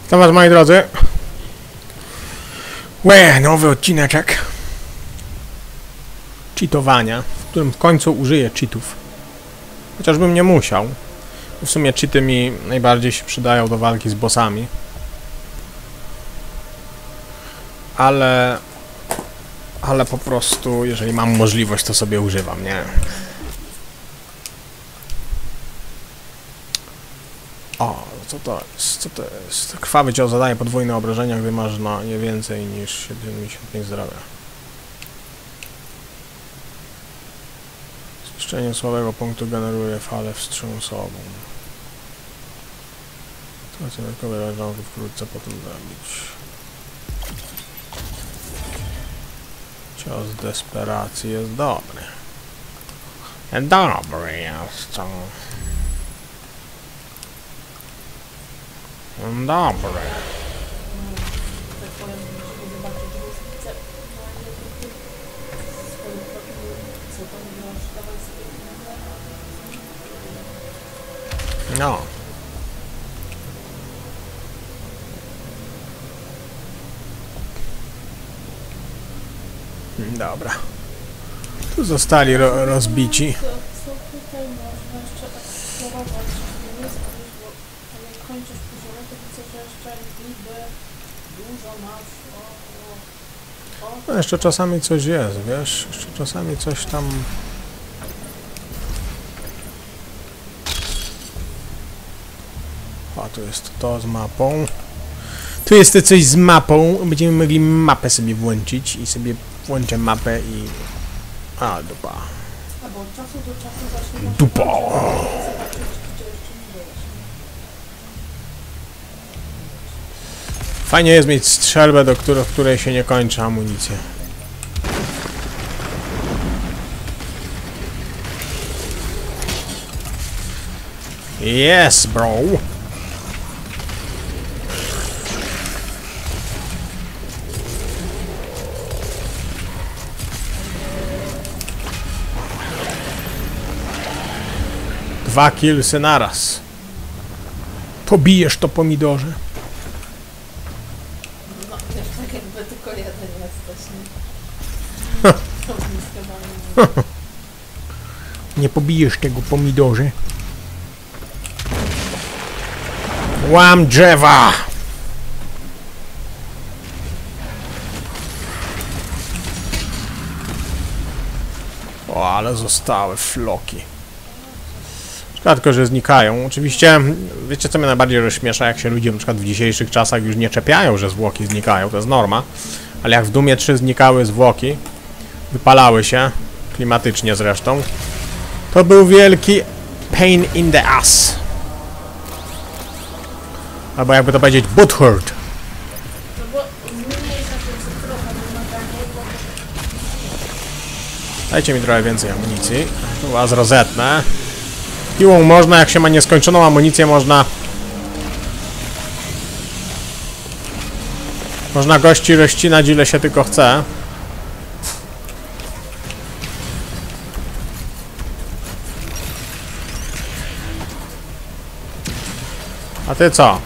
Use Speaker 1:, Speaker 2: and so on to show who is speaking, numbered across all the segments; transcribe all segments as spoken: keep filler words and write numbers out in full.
Speaker 1: Witam was, moi drodzy. Łe, nowy odcineczek cheatowania, w którym w końcu użyję cheatów. Chociażbym nie musiał. W sumie cheaty mi najbardziej się przydają do walki z bossami. Ale... Ale po prostu, jeżeli mam możliwość, to sobie używam, nie? O, co to jest? Co to jest? Krwawy cios zadaje podwójne obrażenia, gdy masz na nie więcej niż siedemdziesiąt pięć zdrowia. Zniszczenie słabego punktu generuje falę wstrząsową. Sytuację dodatkowe leżące wkrótce potem zabić. Cios desperacji jest dobry. Dobry jest to. Dobry. No. Dobra. Tu zostali ro rozbici. No jeszcze czasami coś jest, wiesz? Jeszcze czasami coś tam... A tu jest to z mapą. Tu jest coś z mapą. Będziemy mogli mapę sobie włączyć i sobie włączę mapę i... A, dupa. Dupa! Fajnie jest mieć strzelbę, do której, której się nie kończy amunicja. Yes, bro! Dwa killsy naraz. Pobijesz to pomidorze.
Speaker 2: No, wiesz, tak jakby tylko jeden jesteś, nie?
Speaker 1: Nie pobijesz tego pomidorze. Łam drzewa! O, ale zostały floki. Szkoda tylko, że znikają. Oczywiście, wiecie co mnie najbardziej rozśmiesza, jak się ludzie na przykład w dzisiejszych czasach już nie czepiają, że zwłoki znikają, to jest norma. Ale jak w Doomie trzy znikały zwłoki, wypalały się, klimatycznie zresztą, to był wielki pain in the ass. Albo jakby to powiedzieć, butthurt.
Speaker 2: No bo zmniejsza się trochę wymaganie, bo...
Speaker 1: Dajcie mi trochę więcej amunicji. Tu was rozetnę. Piłą można, jak się ma nieskończoną amunicję, można... Można gości rozcinać ile się tylko chce. A ty co?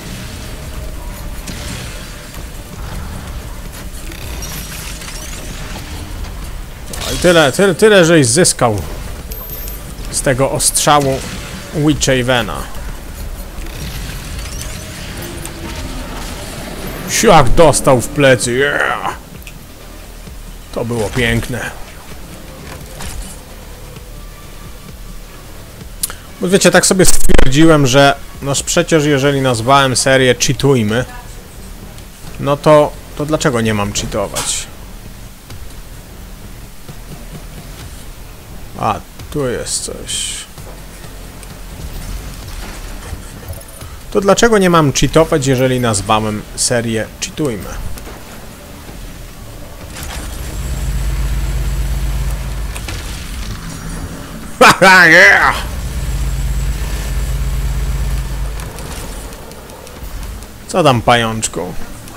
Speaker 1: No i tyle, tyle, tyle, żeś zyskał z tego ostrzału Witchavena. Siak dostał w plecy. Yeah! To było piękne. Bo wiecie, tak sobie stwierdziłem, że noż przecież jeżeli nazwałem serię Cheatujmy, no to, to dlaczego nie mam cheatować? A, tu jest coś. To dlaczego nie mam cheatować, jeżeli nazwałem serię Cheatujmy? Haha, yeah! Co tam, pajączku?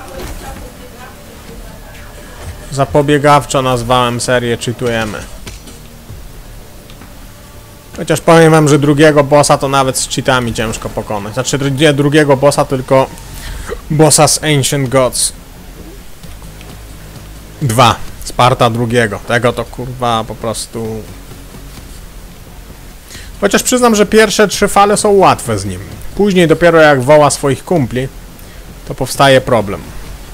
Speaker 1: Zapobiegawczo nazwałem serię Cheatujemy. Chociaż powiem wam, że drugiego bossa to nawet z cheatami ciężko pokonać. Znaczy nie drugiego bossa, tylko Bossa z Ancient Gods. Dwa. Sparta drugiego. Tego to kurwa po prostu... Chociaż przyznam, że pierwsze trzy fale są łatwe z nim. Później dopiero jak woła swoich kumpli, to powstaje problem.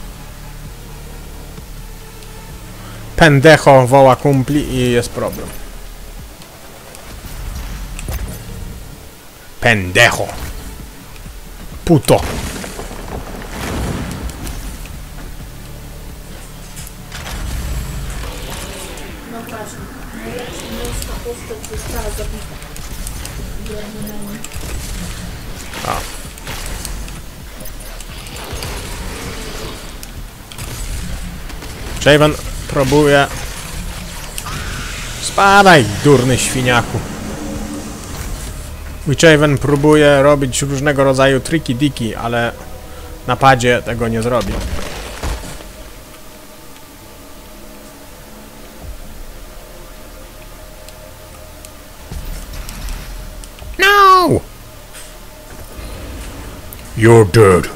Speaker 1: Pendejo woła kumpli i jest problem. Pendejo. Puto.
Speaker 2: No właśnie, najlepsza męska postać została zabita. Biegnę.
Speaker 1: A. Javen próbuje... Spadaj, durny świniaku. Witchaven próbuje robić różnego rodzaju triki-diki, ale na padzie tego nie zrobi. No! You're dead.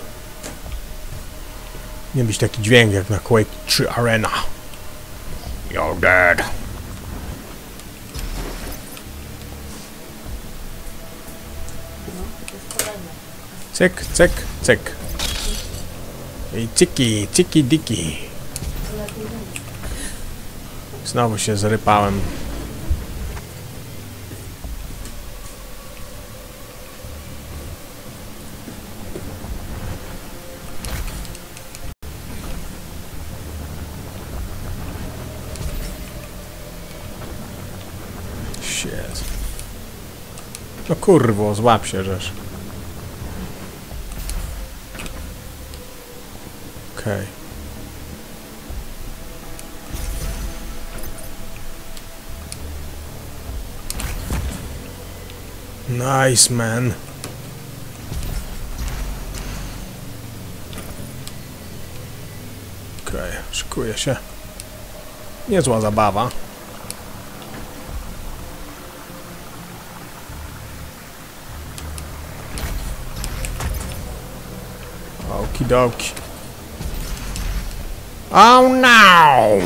Speaker 1: Nie być taki dźwięk jak na Quake trzy Arena. You're dead. Cyk, cyk, cyk. I ciki, ciki, diki. Znowu się zrypałem. Shit. No kurwo, złap się, żeż. Okej. Nice, man. Okej, szykuję się. Niezła zabawa. Okidoki. Oh no!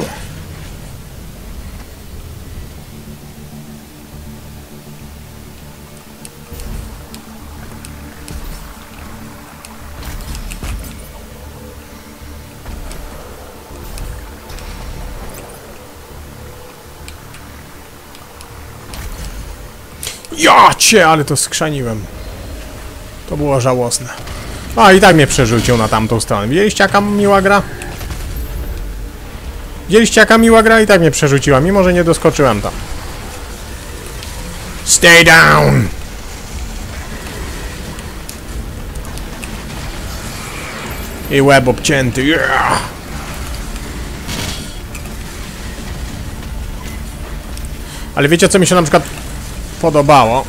Speaker 1: Ja cię, ale to skrzaniłem. To było żałosne. A i tak mnie przerzucił na tamtą stronę. Widzieliście, jaka miła gra? Widzieliście, jaka miła gra? I tak mnie przerzuciła, mimo że nie doskoczyłem tam. Stay down! I łeb obcięty. Yeah! Ale wiecie, co mi się na przykład podobało?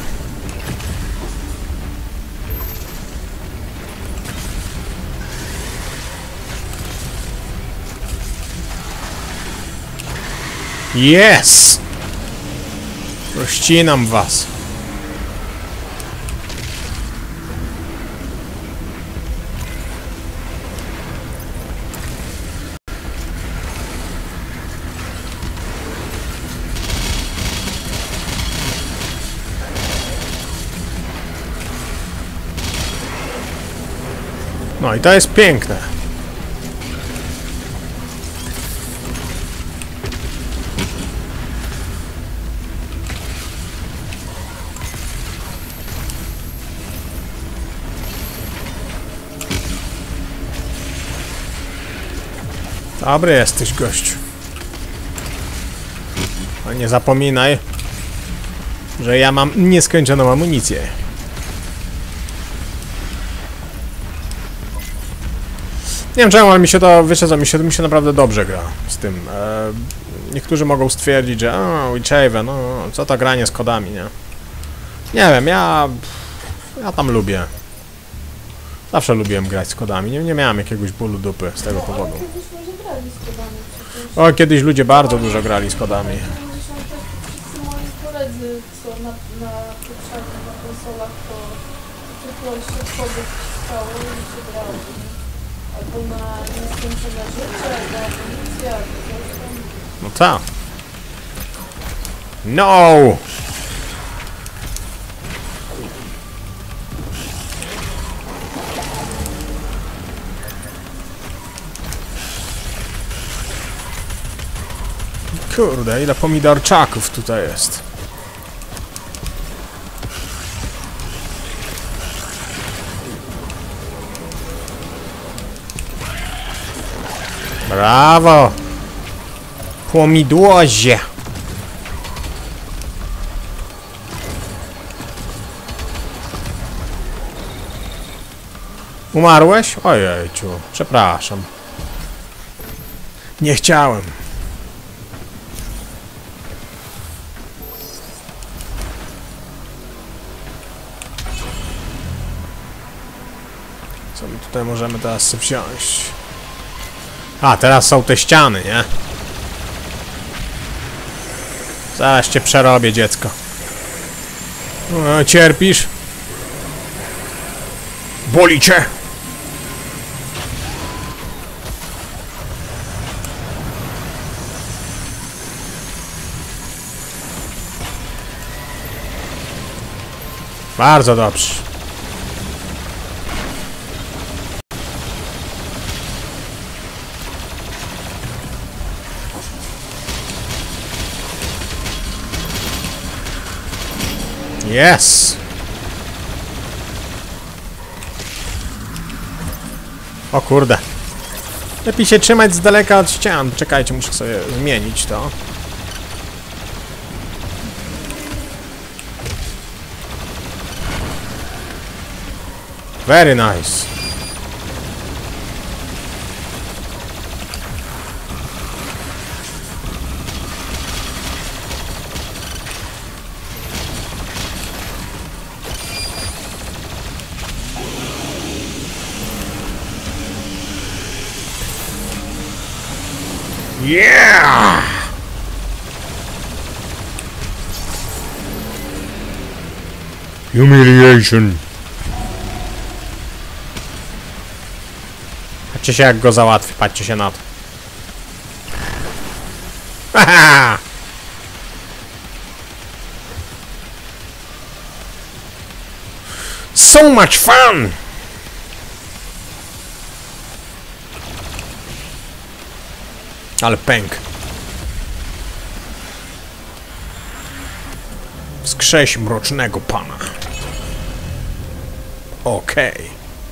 Speaker 1: Yes! Rozcinam was. No i to jest piękne. Dobry jesteś, gościu. Ale nie zapominaj, że ja mam nieskończoną amunicję. Nie wiem czemu, ale mi się to, wiecie co, mi się, mi się naprawdę dobrze gra z tym. E, niektórzy mogą stwierdzić, że o, Witchaven, no, co to granie z kodami, nie? Nie wiem, ja... Ja tam lubię. Zawsze lubiłem grać z kodami, nie, nie miałem jakiegoś bólu dupy z tego powodu. O, kiedyś ludzie bardzo dużo grali z kodami.
Speaker 2: Wszyscy moi koledzy, co na, na poprzednich na konsolach, to tylko się kody wciskało i się grało. Albo na nieskończone życie, albo amunicja, albo coś tam.
Speaker 1: No tak. No! Kurde, ile pomidorczaków tutaj jest. Brawo! Pomidłozie! Umarłeś? Ojejciu, przepraszam. Nie chciałem. Co my tutaj możemy teraz sobie wziąć? A, teraz są te ściany, nie? Zaraz cię przerobię, dziecko. O, cierpisz? Boli cię? Bardzo dobrze. Yes! O kurde. Lepiej się trzymać z daleka od ścian. Czekajcie, muszę sobie zmienić to. Very nice. Yeah! Humiliation. Patrzcie się, jak go załatwi, patrzcie się na to. Haha! So much fun! Ale pęk. Wskrześ mrocznego pana. Okej. Okay.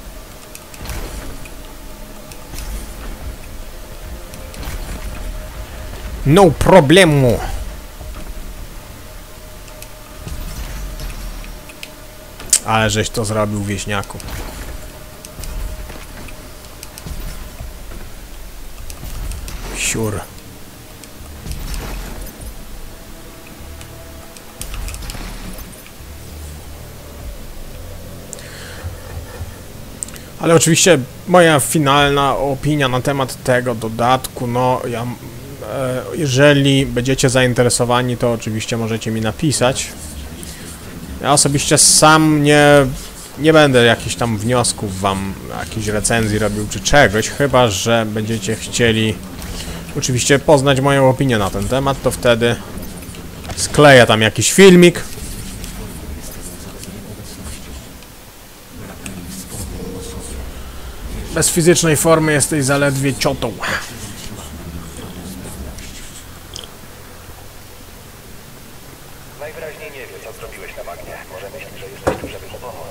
Speaker 1: No problemu. Ale żeś to zrobił, wieśniaku. Siur. Ale oczywiście moja finalna opinia na temat tego dodatku, no ja, e, jeżeli będziecie zainteresowani, to oczywiście możecie mi napisać. Ja osobiście sam nie, nie będę jakichś tam wniosków wam, jakiejś recenzji robił czy czegoś, chyba że będziecie chcieli oczywiście poznać moją opinię na ten temat, to wtedy skleję tam jakiś filmik. Bez fizycznej formy jesteś zaledwie ciotą.
Speaker 3: Najwyraźniej nie wie, co zrobiłeś na bagnie. Może myśli, że jesteś tu, żeby mu pomóc.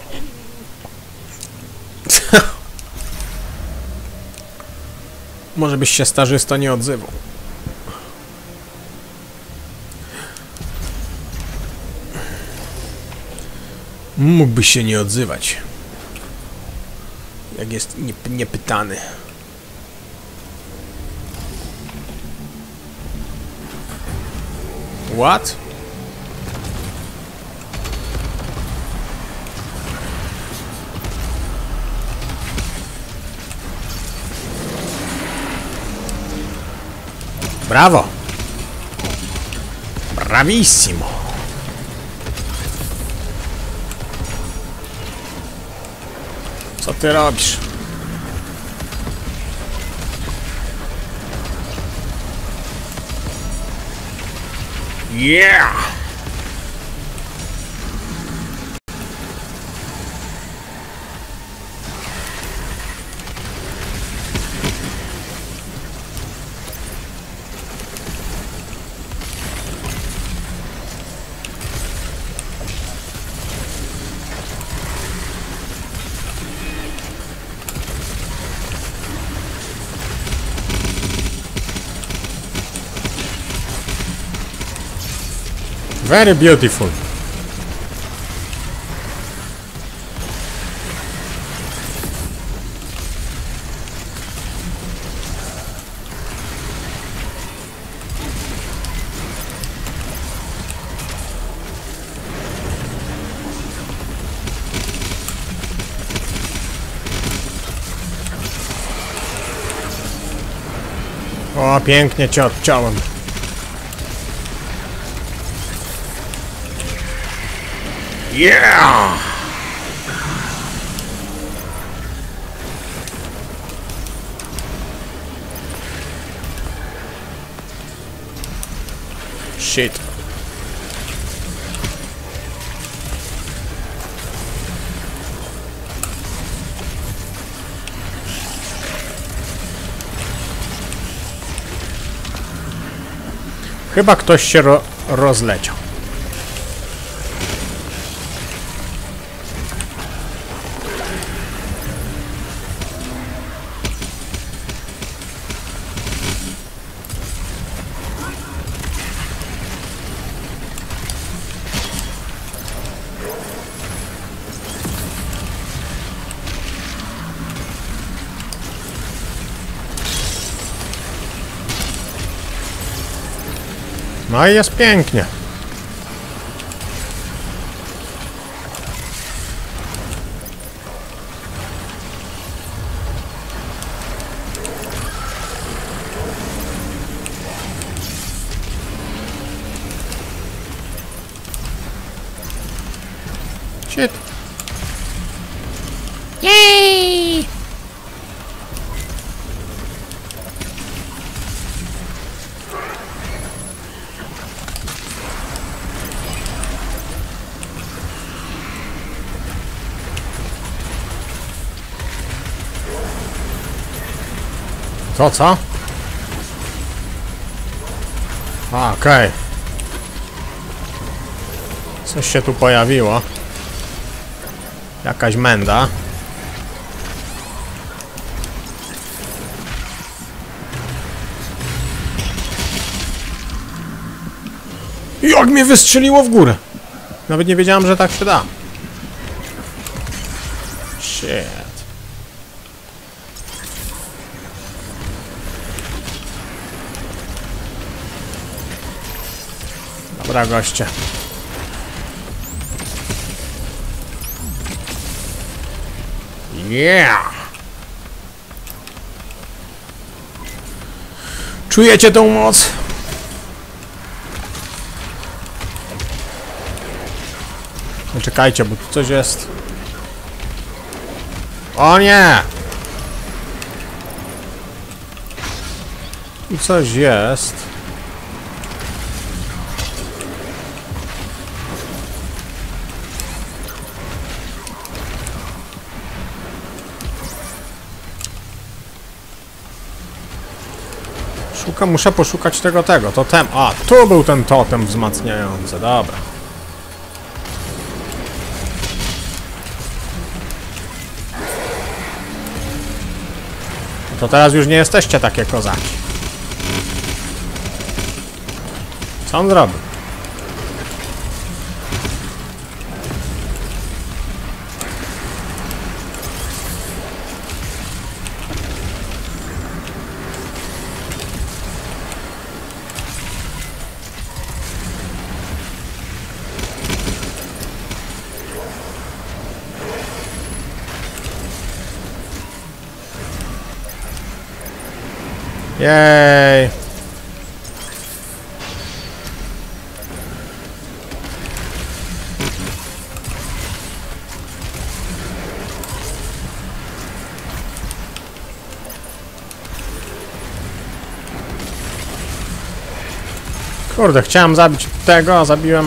Speaker 1: Może byś się, starzysto, nie odzywał. Mógłbyś się nie odzywać. Jak jest nie, niepytany. What? Brawo! Bravissimo! Co ty robisz? Yeah! Very beautiful. O, pięknie cię odciąłem. Yeah! Shit. Chyba ktoś się ro rozleciał. No i jest pięknie. Shit. Yay! Co, co? Okej. Okay. Coś się tu pojawiło. Jakaś menda. Jak mnie wystrzeliło w górę! Nawet nie wiedziałem, że tak się da. Shit. Dobra, goście. Yeah! Czujecie tą moc? No czekajcie, bo tu coś jest. O nie! Tu coś jest. Szukam, muszę poszukać tego, tego, totem. A, tu był ten totem wzmacniający, dobra. To teraz już nie jesteście takie kozaki. Co on zrobił? Jej. Kurde, chciałem zabić tego, a zabiłem...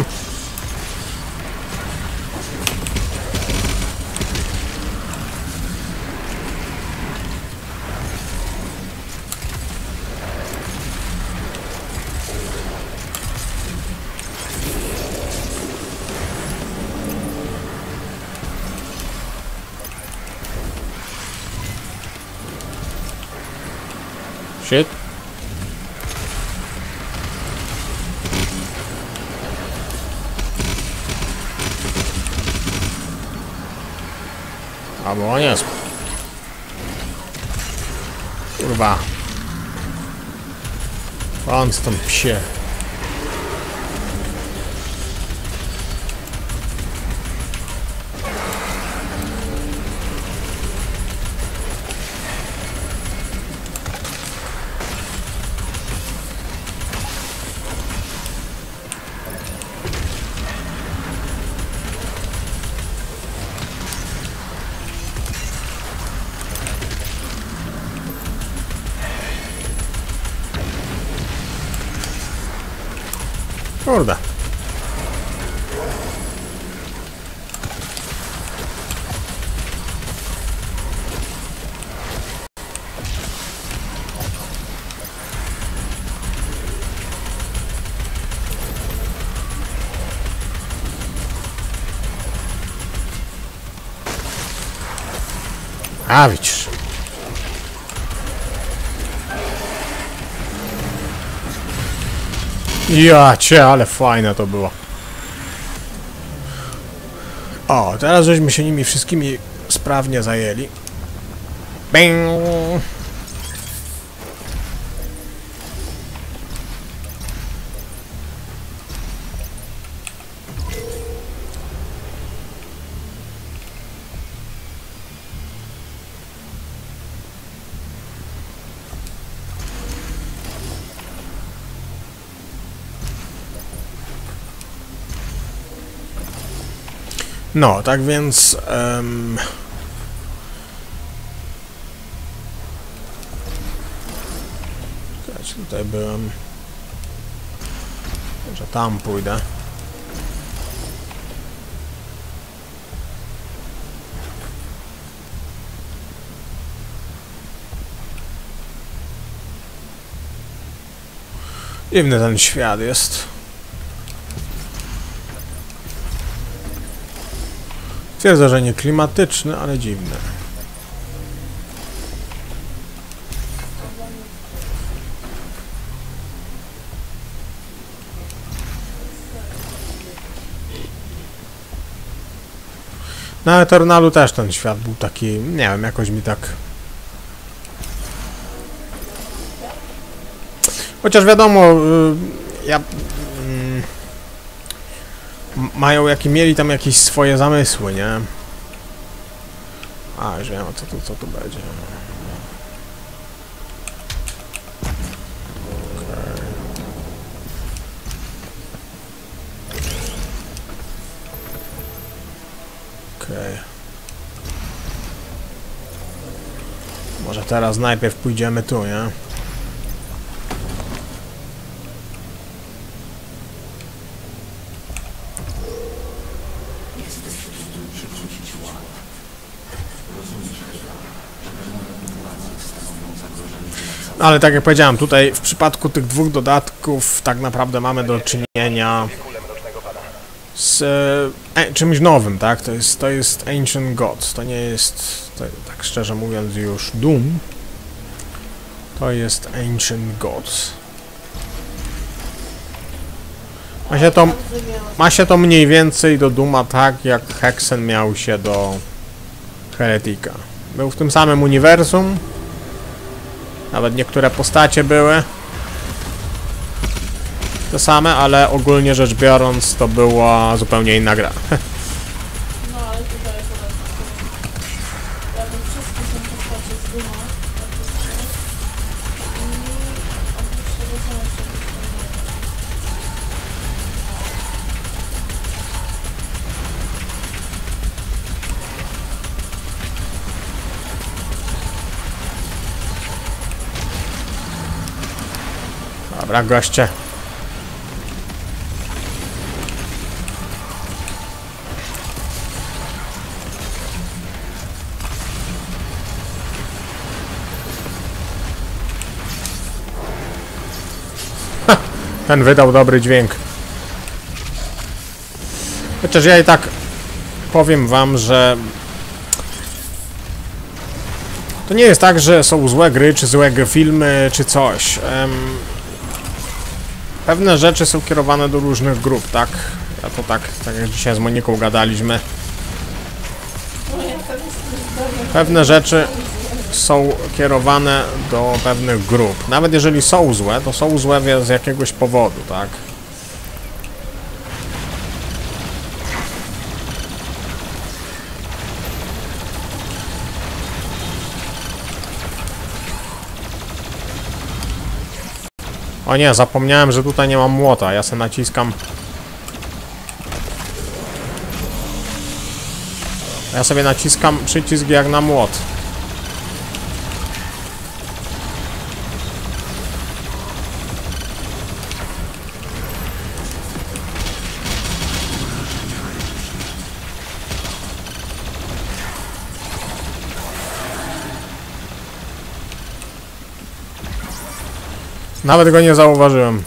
Speaker 1: Shit. Albo nie jest. Kurwa. On stąd psie. Kurde. A widzisz. Ja cię, ale fajne to było. O, teraz żeśmy się nimi wszystkimi sprawnie zajęli. Bing! No, tak więc... Um, tutaj byłem... Może tam pójdę. Dziwny ten świat jest. Twierdzę, że nie klimatyczny, ale dziwny. Na Eternalu też ten świat był taki, nie wiem, jakoś mi tak... Chociaż wiadomo, ja... Mają, jakie mieli tam jakieś swoje zamysły, nie? A, już wiem, co tu, co tu będzie. Okej. Okay. Może teraz najpierw pójdziemy tu, nie? Ale tak jak powiedziałem, tutaj w przypadku tych dwóch dodatków tak naprawdę mamy do czynienia z e, czymś nowym, tak? To jest, to jest Ancient Gods, to nie jest, to, tak szczerze mówiąc, już Doom. To jest Ancient Gods. Ma się to, ma się to mniej więcej do Dooma tak, jak Hexen miał się do Heretika. Był w tym samym uniwersum. Nawet niektóre postacie były te same, ale ogólnie rzecz biorąc to była zupełnie inna gra.
Speaker 2: No ale tutaj akurat jakby wszystkie są postacie z Duma. I oprócz tego są jeszcze
Speaker 1: Dobra, goście. Ten wydał dobry dźwięk. Chociaż ja i tak powiem wam, że to nie jest tak, że są złe gry, czy złe filmy, czy coś. Um, pewne rzeczy są kierowane do różnych grup, tak? Ja to tak, tak jak dzisiaj z Moniką gadaliśmy. Pewne rzeczy są kierowane do pewnych grup. Nawet jeżeli są złe, to są złe z jakiegoś powodu, tak? O nie, zapomniałem, że tutaj nie mam młota. Ja se naciskam. Ja sobie naciskam przycisk jak na młot. Nawet go nie zauważyłem.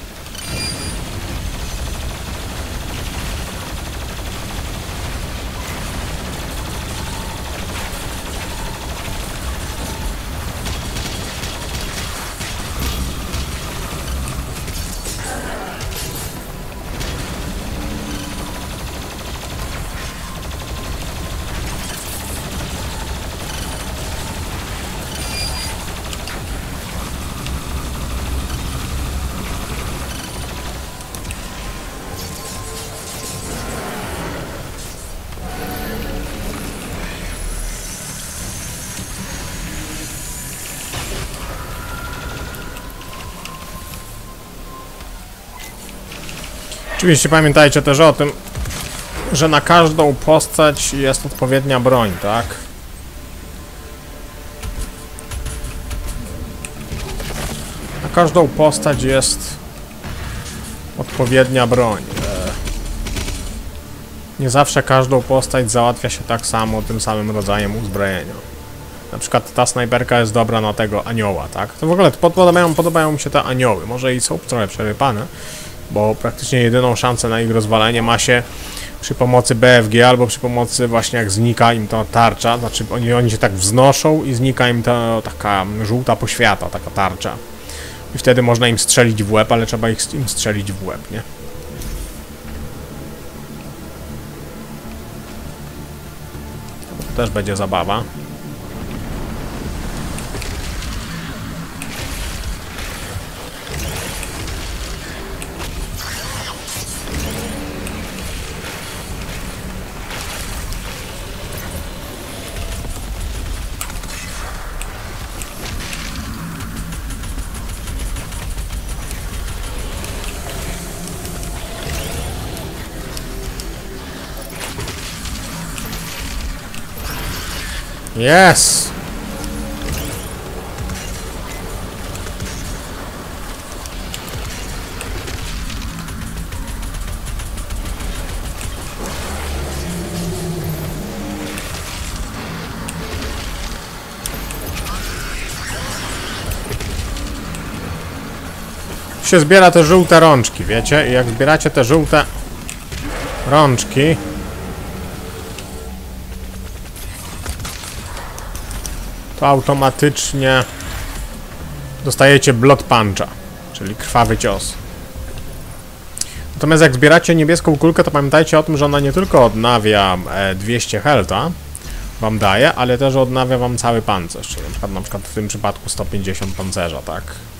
Speaker 1: Oczywiście pamiętajcie też o tym, że na każdą postać jest odpowiednia broń, tak? Na każdą postać jest odpowiednia broń. Nie zawsze każdą postać załatwia się tak samo, tym samym rodzajem uzbrojenia. Na przykład ta snajperka jest dobra na tego anioła, tak? To w ogóle podobają, podobają mi się te anioły. Może i są trochę przerypane, bo praktycznie jedyną szansę na ich rozwalenie ma się przy pomocy B F G albo przy pomocy właśnie jak znika im ta tarcza, znaczy oni, oni się tak wznoszą i znika im ta taka żółta poświata, taka tarcza. I wtedy można im strzelić w łeb, ale trzeba ich, im strzelić w łeb, nie? To też będzie zabawa. Yes! Się zbiera te żółte rączki, wiecie? I jak zbieracie te żółte rączki, to automatycznie dostajecie blood puncha, czyli krwawy cios. Natomiast jak zbieracie niebieską kulkę, to pamiętajcie o tym, że ona nie tylko odnawia e, dwieście healtha wam daje, ale też odnawia wam cały pancerz, czyli na przykład, na przykład w tym przypadku sto pięćdziesiąt pancerza, tak?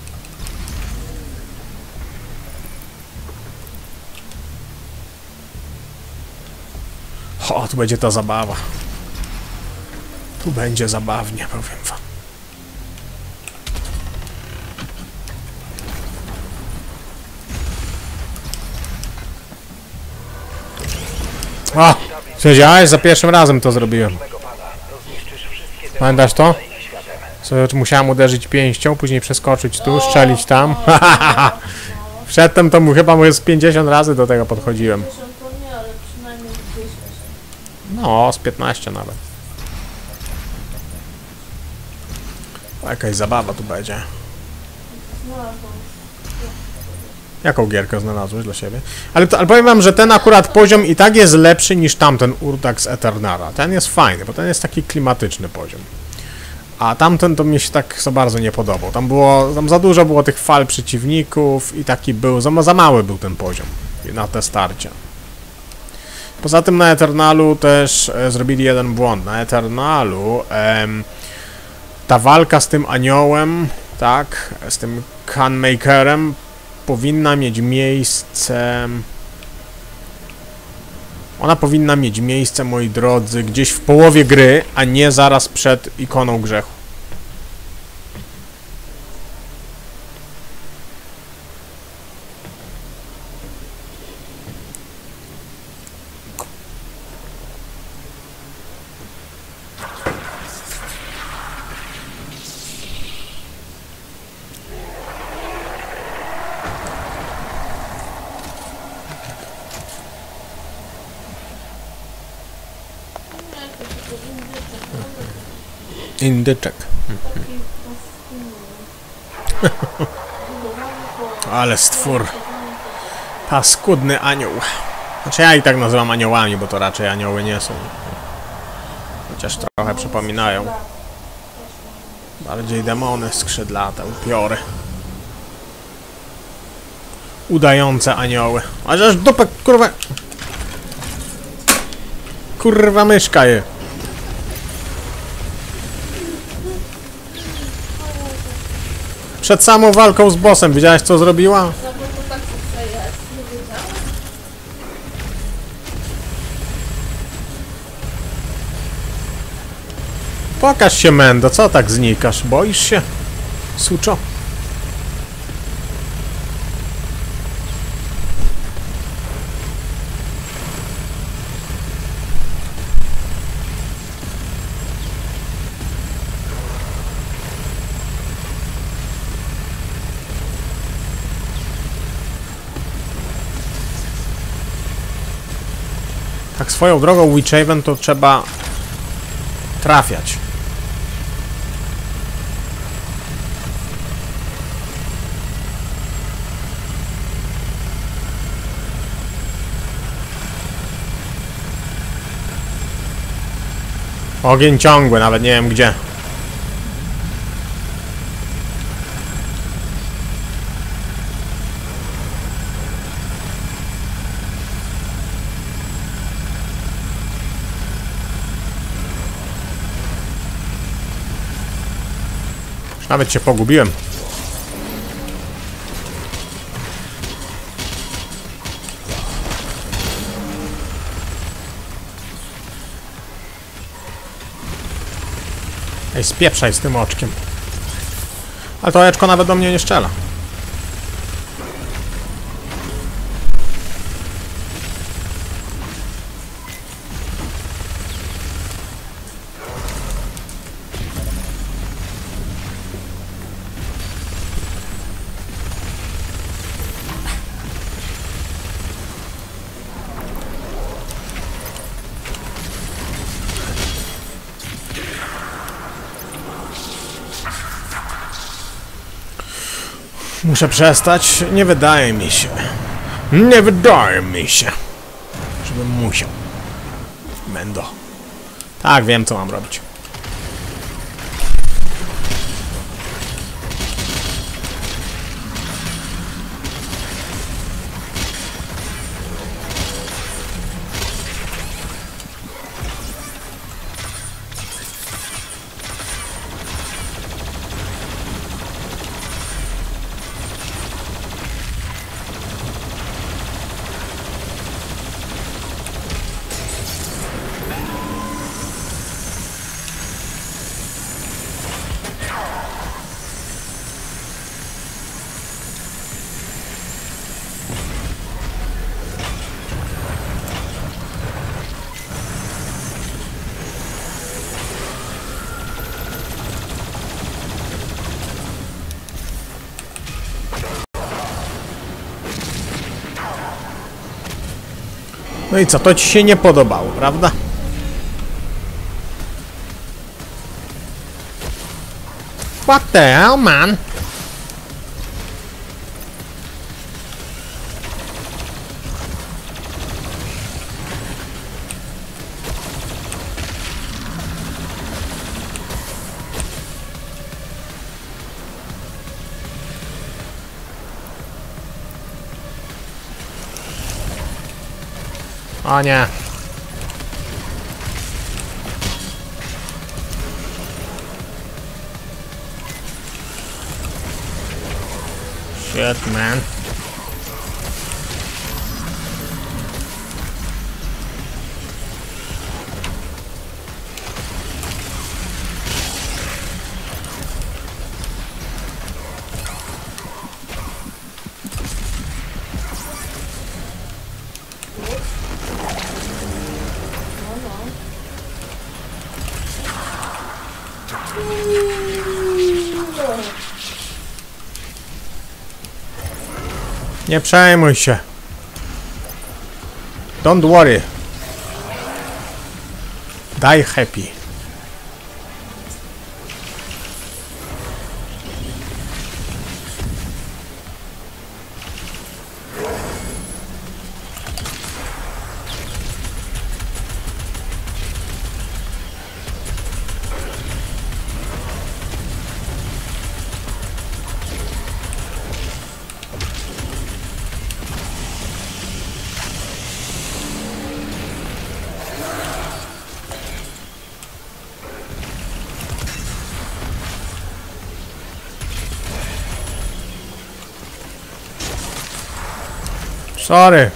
Speaker 1: O, tu będzie ta zabawa. Tu będzie zabawnie, powiem wam. O! Siedziałeś? Za pierwszym razem to zrobiłem. Pamiętasz to? Co, musiałem uderzyć pięścią, później przeskoczyć tu, strzelić tam. Przedtem to mu chyba z pięćdziesiąt razy do tego podchodziłem.
Speaker 2: To nie, ale przynajmniej dwieście.
Speaker 1: No, z piętnaście nawet. Jakaś zabawa tu będzie.
Speaker 2: No,
Speaker 1: Jaką gierkę znalazłeś dla siebie? Ale, to, ale powiem wam, że ten akurat poziom i tak jest lepszy niż tamten Urtax Eternara. Ten jest fajny, bo ten jest taki klimatyczny poziom. A tamten to mi się tak za bardzo nie podobał. Tam było, tam za dużo było tych fal przeciwników i taki był, za, za mały był ten poziom na te starcia. Poza tym na Eternalu też e, zrobili jeden błąd. Na Eternalu e, ta walka z tym aniołem, tak, z tym Khanmakerem powinna mieć miejsce... Ona powinna mieć miejsce, moi drodzy, gdzieś w połowie gry, a nie zaraz przed ikoną grzechu. Indyczek. Ale stwór. Paskudny anioł. Znaczy ja i tak nazywam aniołami, bo to raczej anioły nie są. Chociaż trochę przypominają. Bardziej demony skrzydlate, upiory. Udające anioły. Chociaż dupę, kurwa... Kurwa myszka je. Przed samą walką z bossem, widziałeś co zrobiła?
Speaker 2: No bo to tak zawsze jest, nie wiedziałem.
Speaker 1: Pokaż się, Mendo, co tak znikasz? Boisz się? Suczo? Tak swoją drogą Witchhaven to trzeba trafiać. Ogień ciągły, nawet nie wiem gdzie. Nawet się pogubiłem. Ej, spieprzaj z tym oczkiem. Ale to oczko nawet do mnie nie strzela. Muszę przestać. Nie wydaje mi się. Nie wydaje mi się, żebym musiał. Mendo. Tak, wiem co mam robić. No i co, to ci się nie podobało, prawda? What the hell, man? O nie. Shit, man. Nie przejmuj się. Don't worry. Die happy. Sorry.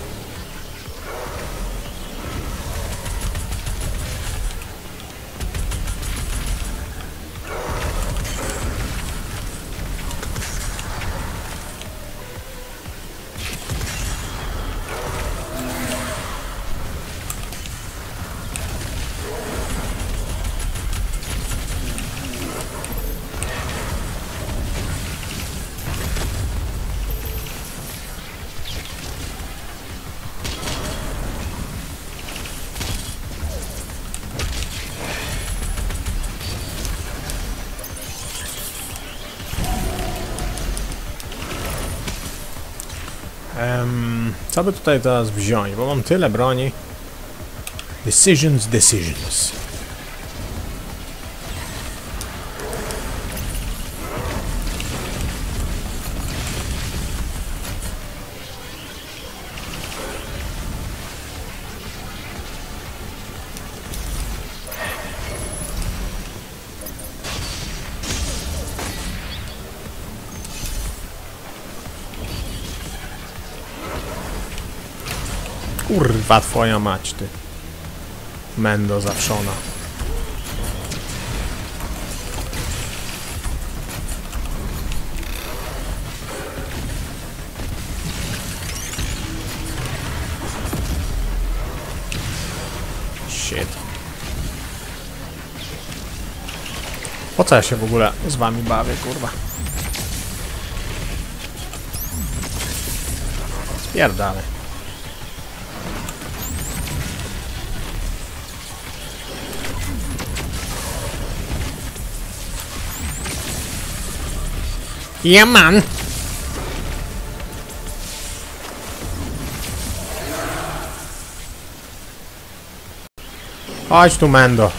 Speaker 1: Um, co by tutaj teraz wziąć? Bo mam tyle broni. Decisions, decisions. Kurwa twoja mać, ty. Mendo zawszona. Shit. Po co ja się w ogóle z wami bawię, kurwa? Spierdalaj. Yeah, man. Chodź tu, Mendo.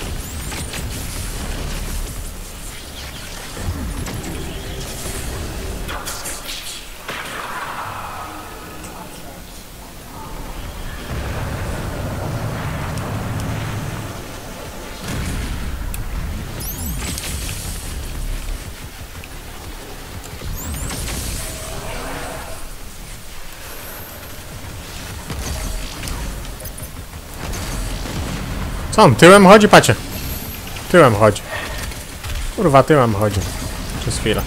Speaker 1: Co on tyłem chodzi? Patrzcie. Tyłem chodzi. Kurwa, tyłem chodzi. Przez chwilę.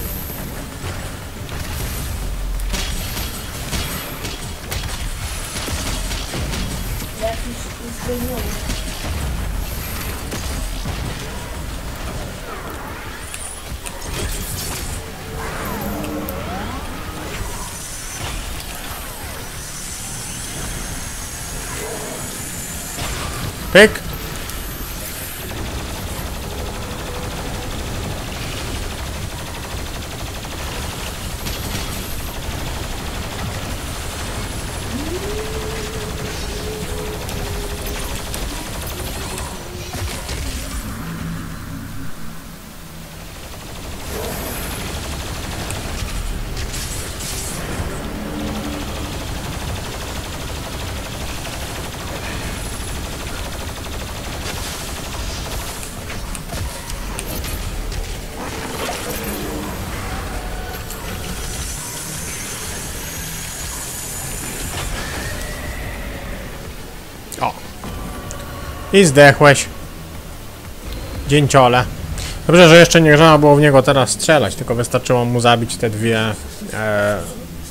Speaker 2: Jakiś zdejmuje.
Speaker 1: Pyk. I zdechłeś. Dzięciole. Dobrze, że jeszcze nie trzeba było w niego teraz strzelać, tylko wystarczyło mu zabić te dwie... E,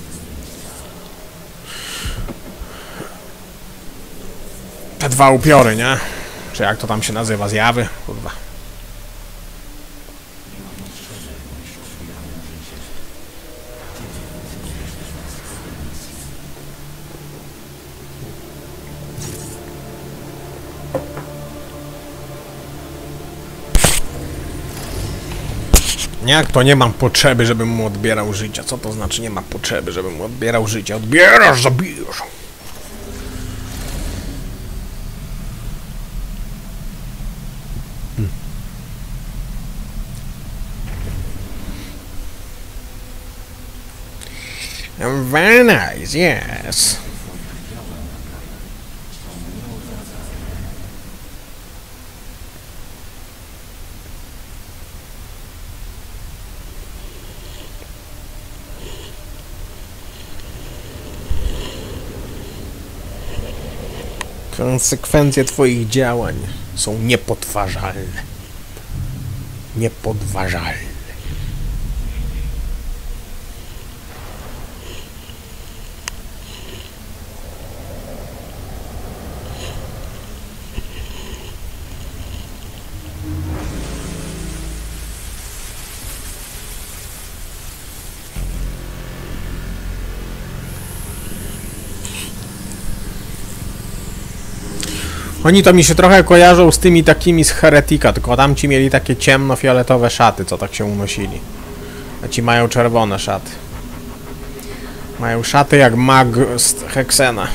Speaker 1: te dwa upiory, nie? Czy jak to tam się nazywa? Zjawy? Kurwa. Jak to nie mam potrzeby, żebym mu odbierał życia? Co to znaczy nie ma potrzeby, żebym mu odbierał życia? Odbierasz, zabijesz! Hmm. Very nice, yes. Konsekwencje twoich działań są niepodważalne. Niepodważalne. Oni to mi się trochę kojarzą z tymi takimi z Heretika, tylko tamci mieli takie ciemnofioletowe szaty, co tak się unosili. A ci mają czerwone szaty. Mają szaty jak mag z Heksena.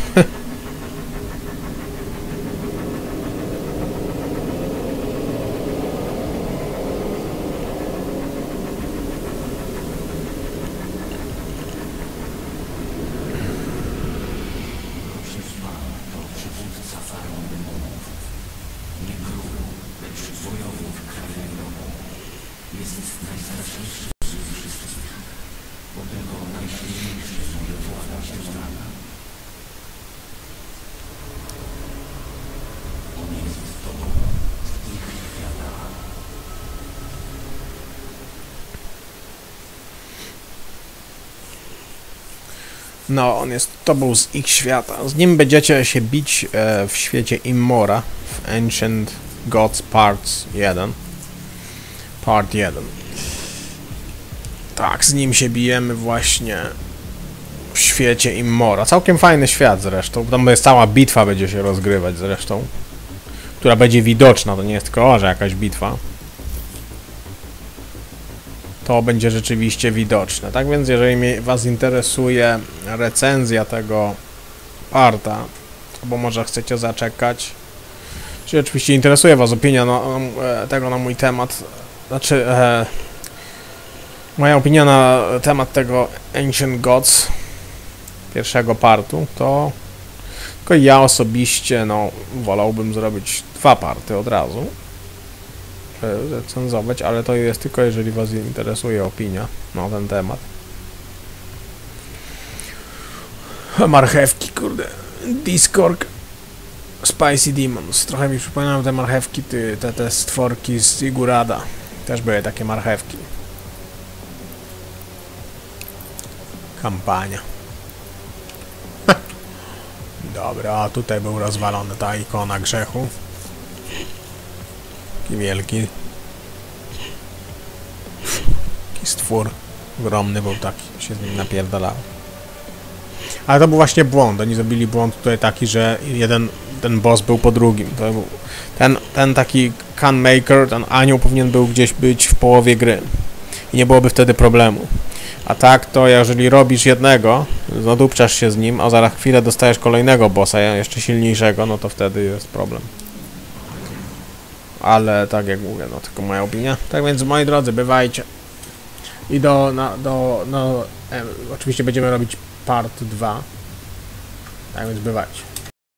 Speaker 1: No, on jest tobą z ich świata. Z nim będziecie się bić e, w świecie Immora, w Ancient Gods Parts jeden. Part jeden. Tak, z nim się bijemy właśnie w świecie Immora. Całkiem fajny świat zresztą. Tam jest cała bitwa będzie się rozgrywać zresztą. Która będzie widoczna, to nie jest tylko o, że jakaś bitwa. To będzie rzeczywiście widoczne. Tak więc jeżeli mnie, was interesuje recenzja tego parta, albo może chcecie zaczekać, czy oczywiście interesuje was opinia na, na, tego na mój temat, znaczy e, moja opinia na temat tego Ancient Gods pierwszego partu, to tylko ja osobiście no wolałbym zrobić dwa party od razu. Recenzować, ale to jest tylko jeżeli was interesuje opinia na ten temat. Marchewki, kurde. Discord Spicy Demons. Trochę mi przypominają te marchewki, ty, te, te stworki z Sigurada. Też były takie marchewki. Kampania. Dobra, a tutaj był rozwalony ta ikona grzechu. Taki wielki. Taki stwór. Ogromny był taki. Się z nim napierdalał. Ale to był właśnie błąd. Oni zrobili błąd tutaj taki, że jeden, ten boss był po drugim. To był, ten, ten taki Canmaker, ten anioł powinien był gdzieś być w połowie gry. I nie byłoby wtedy problemu. A tak to jeżeli robisz jednego, zadupczasz się z nim, a za chwilę dostajesz kolejnego bossa, jeszcze silniejszego, no to wtedy jest problem. Ale tak jak mówię, no tylko moja opinia. Tak więc moi drodzy, bywajcie. I do, na, do, no, e, oczywiście będziemy robić part dwa. Tak więc bywajcie.